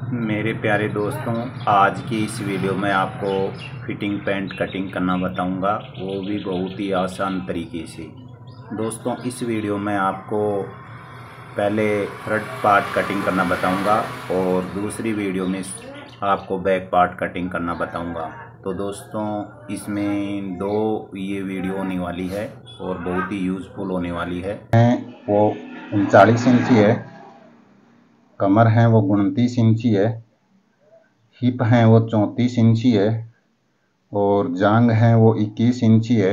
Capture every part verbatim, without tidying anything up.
मेरे प्यारे दोस्तों, आज की इस वीडियो में आपको फिटिंग पैंट कटिंग करना बताऊंगा, वो भी बहुत ही आसान तरीके से। दोस्तों, इस वीडियो में आपको पहले फ्रंट पार्ट कटिंग करना बताऊंगा और दूसरी वीडियो में आपको बैक पार्ट कटिंग करना बताऊंगा। तो दोस्तों, इसमें दो ये वीडियो होने वाली है और बहुत ही यूज़फुल होने वाली है। वो उनचालीस इंची है, कमर है वो उनतीस इंची है, हिप है वो चौंतीस इंची है और जांग है वो इक्कीस इंची है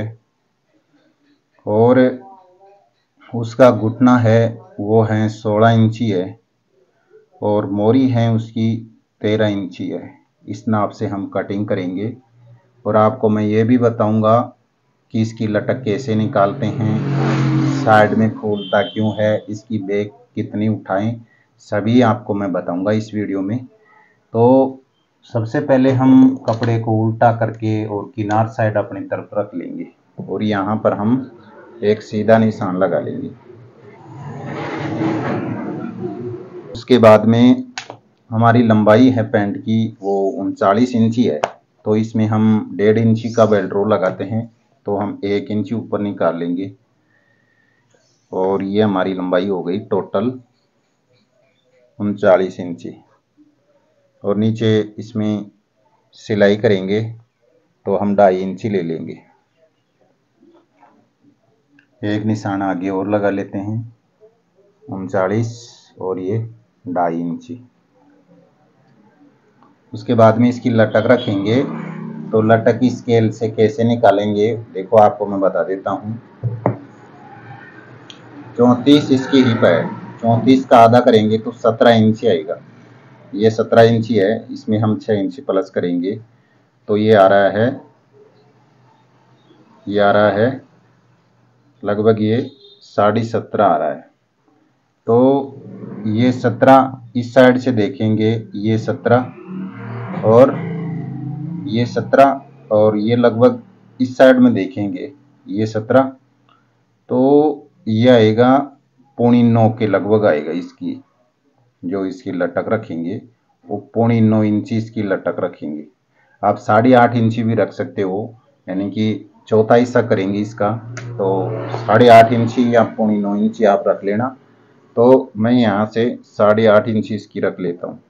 और उसका घुटना है वो है सोलह इंची है और मोरी है उसकी तेरह इंची है। इस नाप से हम कटिंग करेंगे और आपको मैं ये भी बताऊंगा कि इसकी लटक कैसे निकालते हैं, साइड में फूलता क्यों है, इसकी बैक कितनी उठाएं, सभी आपको मैं बताऊंगा इस वीडियो में। तो सबसे पहले हम कपड़े को उल्टा करके और किनार साइड अपनी तरफ रख लेंगे और यहाँ पर हम एक सीधा निशान लगा लेंगे। उसके बाद में हमारी लंबाई है पैंट की वो उनचालीस इंची है, तो इसमें हम डेढ़ इंची का बेल्ट रोल लगाते हैं, तो हम एक इंची ऊपर निकाल लेंगे और ये हमारी लंबाई हो गई टोटल उनचालीस इंची। और नीचे इसमें सिलाई करेंगे तो हम ढाई इंची ले लेंगे। एक निशान आगे और लगा लेते हैं, उनचालीस और ये ढाई इंची। उसके बाद में इसकी लटक रखेंगे, तो लटक की स्केल से कैसे निकालेंगे देखो आपको मैं बता देता हूँ। चौंतीस इसकी हिप है, चौंतीस का आधा करेंगे तो सत्रह इंची आएगा। ये सत्रह इंची है, इसमें हम छः इंची प्लस करेंगे तो ये आ रहा है ये आ रहा है लगभग ये साढ़े सत्रह आ रहा है। तो ये सत्रह इस साइड से देखेंगे, ये सत्रह और ये सत्रह और ये लगभग इस साइड में देखेंगे ये सत्रह, तो ये आएगा पौनी नौ के लगभग आएगा। इसकी जो इसकी लटक रखेंगे वो पौनी नौ इंची इसकी लटक रखेंगे। आप साढ़े आठ इंची भी रख सकते हो, यानी कि चौथा हिस्सा करेंगे इसका, तो साढ़े आठ इंची या पौनी नौ इंची आप रख लेना। तो मैं यहाँ से साढ़े आठ इंची इसकी रख लेता हूँ।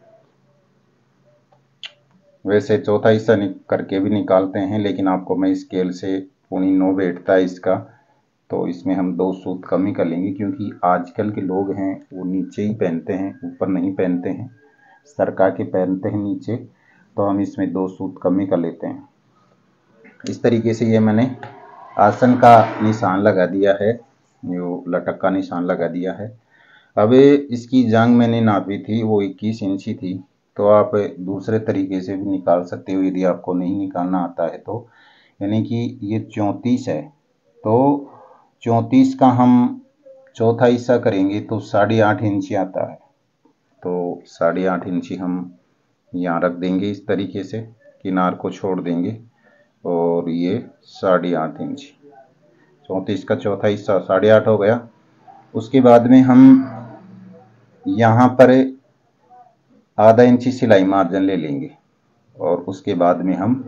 वैसे चौथा हिस्सा करके भी निकालते हैं, लेकिन आपको मैं स्केल से पौनी नौ बैठता है इसका, तो इसमें हम दो सूत कम ही कर लेंगे, क्योंकि आजकल के लोग हैं वो नीचे ही पहनते हैं, ऊपर नहीं पहनते हैं, सरका के पहनते हैं नीचे, तो हम इसमें दो सूत कम ही कर लेते हैं। इस तरीके से ये मैंने आसन का निशान लगा दिया है, जो लटक का निशान लगा दिया है। अब इसकी जांग मैंने नापी थी वो इक्कीस इंची थी, तो आप दूसरे तरीके से भी निकाल सकते हो यदि आपको नहीं निकालना आता है तो। यानी कि ये चौंतीस है, तो चौंतीस का हम चौथा हिस्सा करेंगे तो साढ़े आठ इंची आता है, तो साढ़े आठ इंची हम यहाँ रख देंगे इस तरीके से, किनार को छोड़ देंगे और ये साढ़े आठ इंची, चौंतीस का चौथा हिस्सा साढ़े आठ हो गया। उसके बाद में हम यहाँ पर आधा इंची सिलाई मार्जिन ले लेंगे और उसके बाद में हम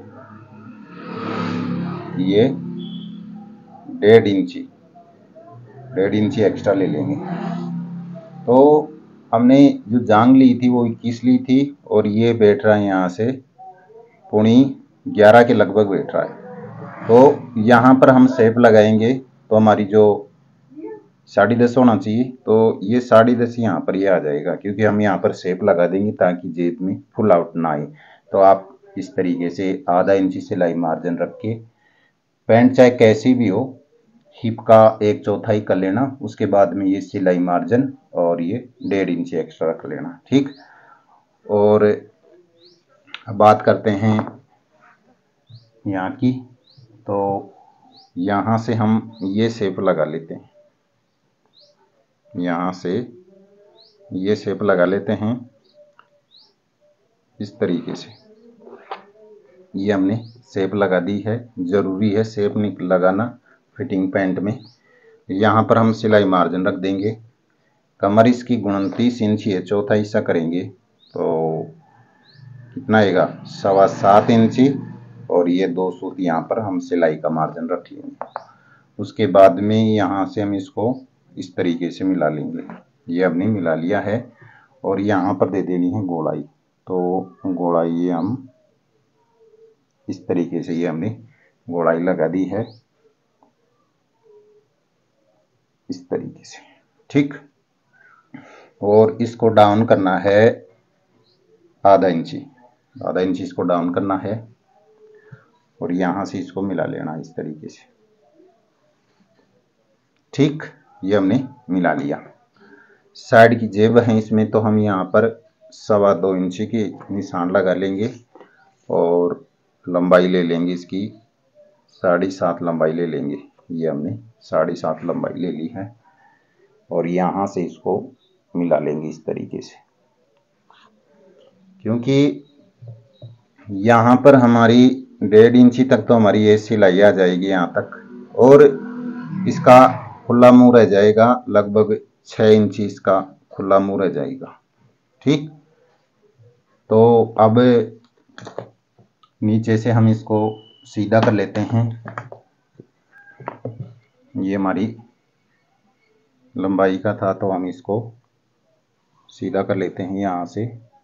ये डेढ़ इंची डेढ़ इंची एक्स्ट्रा ले लेंगे। तो हमने जो जांग ली थी वो इक्कीस ली थी और ये बैठ रहा है यहाँ से पौनी ग्यारह के लगभग बैठ रहा है। तो यहाँ पर हम शेप लगाएंगे तो हमारी जो साढ़े दस होना चाहिए, तो ये साढ़े दस यहाँ पर ये आ जाएगा, क्योंकि हम यहाँ पर शेप लगा देंगे ताकि जेब में फुल आउट ना आए। तो आप इस तरीके से आधा इंची सिलाई मार्जिन रख के, पैंट चाहे कैसी भी हो, हिप का एक चौथाई कर लेना, उसके बाद में ये सिलाई मार्जिन और ये डेढ़ इंची एक्स्ट्रा रख लेना, ठीक। और बात करते हैं यहाँ की, तो यहाँ से हम ये शेप लगा लेते हैं, यहाँ से ये शेप लगा लेते हैं इस तरीके से। ये हमने शेप लगा दी है, ज़रूरी है शेप लगाना फिटिंग पैंट में। यहाँ पर हम सिलाई मार्जिन रख देंगे। कमर इसकी उनतीस इंची है, चौथा हिस्सा करेंगे तो कितना आएगा, सवा सात इंची, और ये दो सूत यहाँ पर हम सिलाई का मार्जिन रखेंगे। उसके बाद में यहाँ से हम इसको इस तरीके से मिला लेंगे। ये हमने मिला लिया है और यहाँ पर दे देनी है गोलाई। तो गोलाई ये हम इस तरीके से ये हमने गोलाई लगा दी है इस तरीके से, ठीक। और इसको डाउन करना है आधा इंची, आधा इंची इसको डाउन करना है और यहाँ से इसको मिला लेना इस तरीके से, ठीक। ये हमने मिला लिया। साइड की जेब है इसमें, तो हम यहाँ पर सवा दो इंची की निशान लगा लेंगे और लंबाई ले लेंगे इसकी साढ़े सात लंबाई ले लेंगे। ये हमने साढ़े सात लंबाई ले ली है और यहाँ से इसको मिला लेंगे इस तरीके से, क्योंकि यहाँ पर हमारी डेढ़ इंची तक तो हमारी ये सिलाई आ जाएगी यहाँ तक, और इसका खुला मुंह रह जाएगा लगभग छः इंची, इसका खुला मुंह रह जाएगा, ठीक। तो अब नीचे से हम इसको सीधा कर लेते हैं। ये हमारी लंबाई का था तो हम इसको सीधा कर लेते हैं यहाँ से।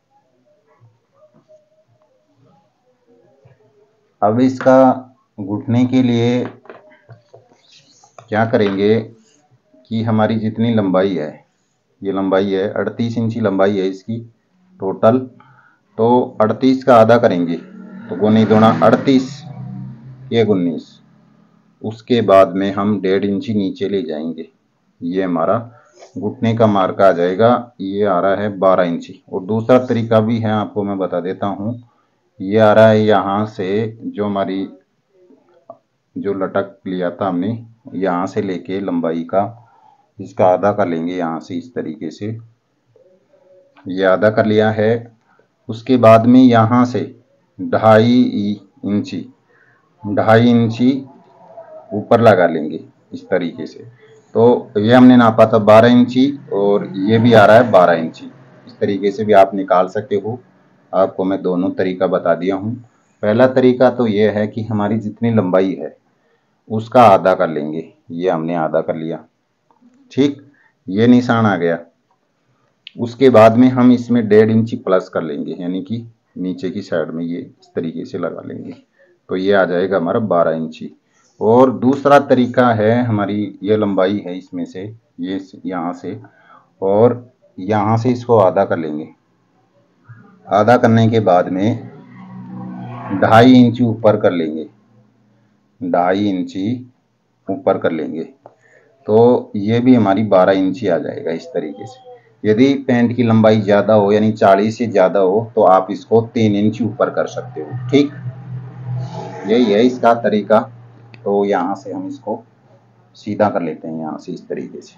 अब इसका घुटने के लिए क्या करेंगे कि हमारी जितनी लंबाई है, ये लंबाई है अड़तीस इंची लंबाई है इसकी टोटल, तो अड़तीस का आधा करेंगे तो गुनी दूना अड़तीस, ये उन्नीस। उसके बाद में हम डेढ़ इंची नीचे ले जाएंगे, ये हमारा घुटने का मार्क आ जाएगा, ये आ रहा है बारह इंची। और दूसरा तरीका भी है, आपको मैं बता देता हूँ। ये आ रहा है यहाँ से, जो हमारी जो लटक लिया था हमने, यहाँ से लेके लंबाई का इसका आधा कर लेंगे यहाँ से इस तरीके से, ये आधा कर लिया है। उसके बाद में यहाँ से ढाई इंची ढाई इंची ऊपर लगा लेंगे इस तरीके से। तो ये हमने नापा था बारह इंची और ये भी आ रहा है बारह इंची। इस तरीके से भी आप निकाल सकते हो, आपको मैं दोनों तरीका बता दिया हूँ। पहला तरीका तो ये है कि हमारी जितनी लंबाई है उसका आधा कर लेंगे, ये हमने आधा कर लिया, ठीक। ये निशान आ गया। उसके बाद में हम इसमें डेढ़ इंची प्लस कर लेंगे, यानी कि नीचे की साइड में ये इस तरीके से लगा लेंगे, तो ये आ जाएगा हमारा बारह इंची। और दूसरा तरीका है, हमारी ये लंबाई है इसमें से, ये यहाँ से और यहाँ से इसको आधा कर लेंगे। आधा करने के बाद में ढाई इंची ऊपर कर लेंगे, ढाई इंची ऊपर कर लेंगे, तो ये भी हमारी बारह इंची आ जाएगा इस तरीके से। यदि पैंट की लंबाई ज़्यादा हो, यानी चालीस से ज़्यादा हो, तो आप इसको तीन इंची ऊपर कर सकते हो, ठीक। यही है इसका तरीका। तो यहाँ से हम इसको सीधा कर लेते हैं, यहाँ से इस तरीके से।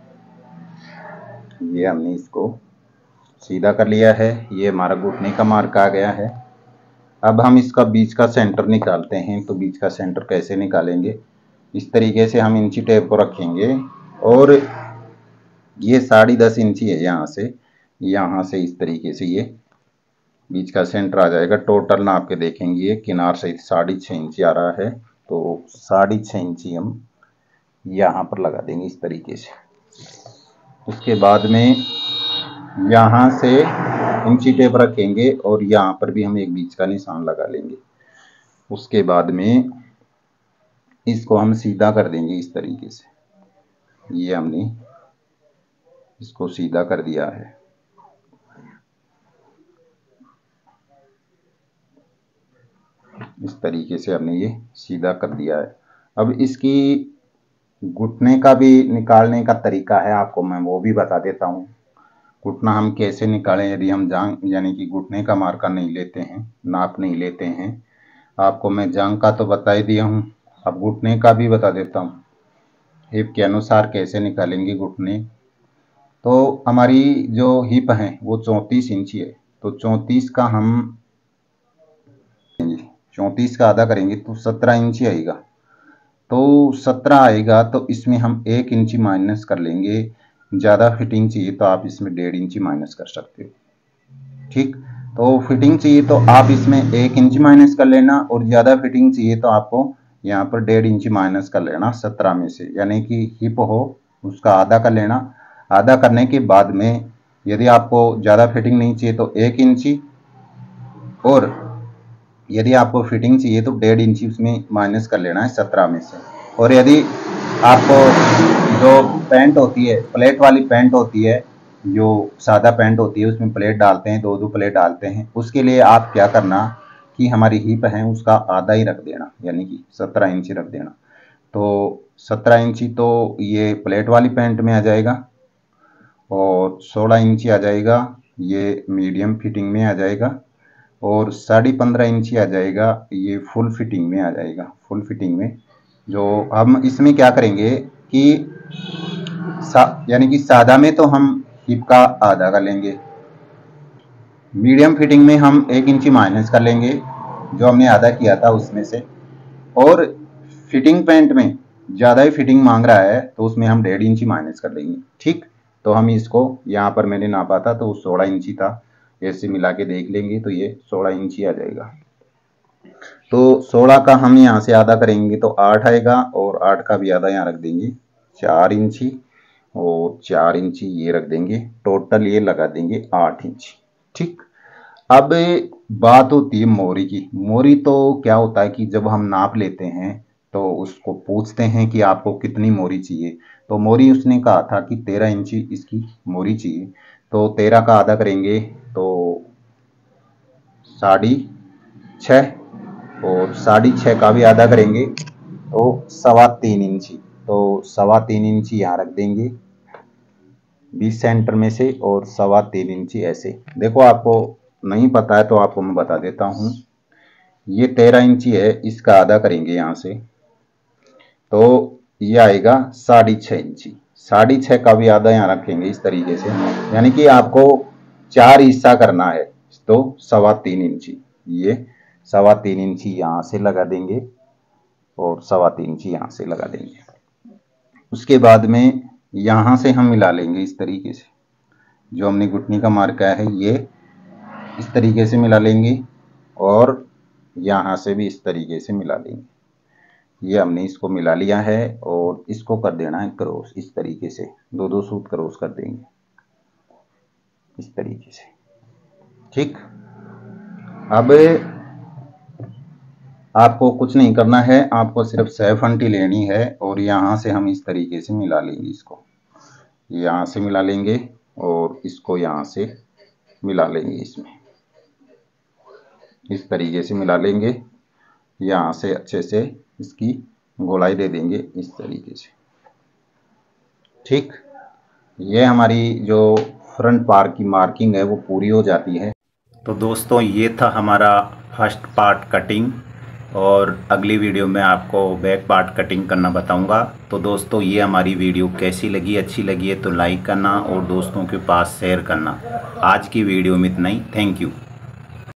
ये हमने इसको सीधा कर लिया है, ये हमारा घुटने का मार्क आ गया है। अब हम इसका बीच का सेंटर निकालते हैं। तो बीच का सेंटर कैसे निकालेंगे, इस तरीके से हम इंची टेप को रखेंगे और ये साढ़े दस इंची है, यहाँ से यहाँ से इस तरीके से ये बीच का सेंटर आ जाएगा। टोटल नाप के देखेंगे, किनार से साढ़े छः इंची आ रहा है, तो साढ़े छः इंची हम यहाँ पर लगा देंगे इस तरीके से। उसके बाद में यहाँ से इंची टेप रखेंगे और यहाँ पर भी हम एक बीच का निशान लगा लेंगे। उसके बाद में इसको हम सीधा कर देंगे इस तरीके से। ये हमने इसको सीधा कर दिया है। इस तरीके से हमने ये सीधा कर दिया है। अब इसकी घुटने का भी निकालने का तरीका है, आपको मैं वो भी बता देता हूँ। घुटना हम कैसे निकालें, यदि हम जांग यानी कि घुटने का मार्का नहीं लेते हैं, नाप नहीं लेते हैं। आपको मैं जांग का तो बता ही दिया हूँ, अब घुटने का भी बता देता हूँ। हिप के अनुसार कैसे निकालेंगे घुटने। तो हमारी जो हिप है वो चौंतीस इंची है, तो चौंतीस का हम चौंतीस का आधा करेंगे तो सत्रह इंची आएगा। तो सत्रह आएगा तो इसमें हम एक इंची माइनस कर लेंगे। ज़्यादा फिटिंग चाहिए तो आप इसमें डेढ़ इंची माइनस कर सकते हो, ठीक। तो फिटिंग चाहिए तो आप इसमें एक इंच माइनस कर लेना, और ज़्यादा फिटिंग चाहिए तो आपको यहाँ पर डेढ़ इंच माइनस कर लेना सत्रह में से, यानी कि हिप हो उसका आधा कर लेना। आधा करने के बाद में यदि आपको ज़्यादा फिटिंग नहीं चाहिए तो एक इंची, और यदि आपको फिटिंग चाहिए तो डेढ़ इंची उसमें माइनस कर लेना है सत्रह में से। और यदि आपको जो पैंट होती है, प्लेट वाली पैंट होती है, जो सादा पैंट होती है उसमें प्लेट डालते हैं, दो दो प्लेट डालते हैं, उसके लिए आप क्या करना कि हमारी हिप है उसका आधा ही रख देना, यानी कि सत्रह इंची रख देना। तो सत्रह इंची तो ये प्लेट वाली पैंट में आ जाएगा, और सोलह इंची आ जाएगा ये मीडियम फिटिंग में आ जाएगा, और साढ़े पंद्रह इंची आ जाएगा ये फुल फिटिंग में आ जाएगा। फुल फिटिंग में जो हम इसमें क्या करेंगे कि यानी कि सादा में तो हम हिप का आधा कर लेंगे, मीडियम फिटिंग में हम एक इंची माइनस कर लेंगे जो हमने आधा किया था उसमें से, और फिटिंग पैंट में ज़्यादा ही फिटिंग मांग रहा है तो उसमें हम डेढ़ इंची माइनस कर देंगे। ठीक, तो हम इसको यहाँ पर मैंने नापा था तो सोलह इंची था, ऐसे मिला के देख लेंगे तो ये सोलह इंची आ जाएगा। तो सोलह का हम यहाँ से आधा करेंगे तो आठ आएगा, और आठ का भी आधा यहाँ रख देंगे चार इंची, और चार इंची ये रख देंगे, टोटल ये लगा देंगे आठ इंची। ठीक, अब बात होती है मोरी की। मोरी तो क्या होता है कि जब हम नाप लेते हैं तो उसको पूछते हैं कि आपको कितनी मोरी चाहिए, तो मोरी उसने कहा था कि तेरह इंची इसकी मोरी चाहिए, तो तेरह का आधा करेंगे तो साढ़े छः, और साढ़े छः का भी आधा करेंगे तो सवा तीन इंची, तो सवा तीन इंची यहाँ रख देंगे बीस सेंटर में से, और सवा तीन इंची ऐसे। देखो आपको नहीं पता है तो आपको मैं बता देता हूँ, ये तेरह इंची है, इसका आधा करेंगे यहाँ से तो ये आएगा साढ़े छः इंची। साढ़े छः का भी आधा यहाँ रखेंगे इस तरीके से, यानी कि आपको चार हिस्सा करना है तो सवा तीन इंची, ये सवा तीन इंची यहाँ से लगा देंगे और सवा तीन इंची यहाँ से लगा देंगे। उसके बाद में यहाँ से हम मिला लेंगे इस तरीके से, जो हमने घुटनी का मार्का है ये इस तरीके से मिला लेंगे, और यहाँ से भी इस तरीके से मिला लेंगे। ये हमने इसको मिला लिया है, और इसको कर देना है क्रॉस इस तरीके से, दो दो सूत क्रॉस कर देंगे इस तरीके से। ठीक, अब आपको कुछ नहीं करना है, आपको सिर्फ सैफ अंटी लेनी है, और यहाँ से हम इस तरीके से मिला लेंगे, इसको यहाँ से मिला लेंगे और इसको यहाँ से मिला लेंगे, इसमें इस तरीके से मिला लेंगे। यहाँ से अच्छे से इसकी गोलाई दे देंगे इस तरीके से। ठीक, ये हमारी जो फ्रंट पार्ट की मार्किंग है वो पूरी हो जाती है। तो दोस्तों ये था हमारा फर्स्ट पार्ट कटिंग, और अगली वीडियो में आपको बैक पार्ट कटिंग करना बताऊंगा। तो दोस्तों ये हमारी वीडियो कैसी लगी, अच्छी लगी है तो लाइक करना और दोस्तों के पास शेयर करना। आज की वीडियो में इतना ही, थैंक यू।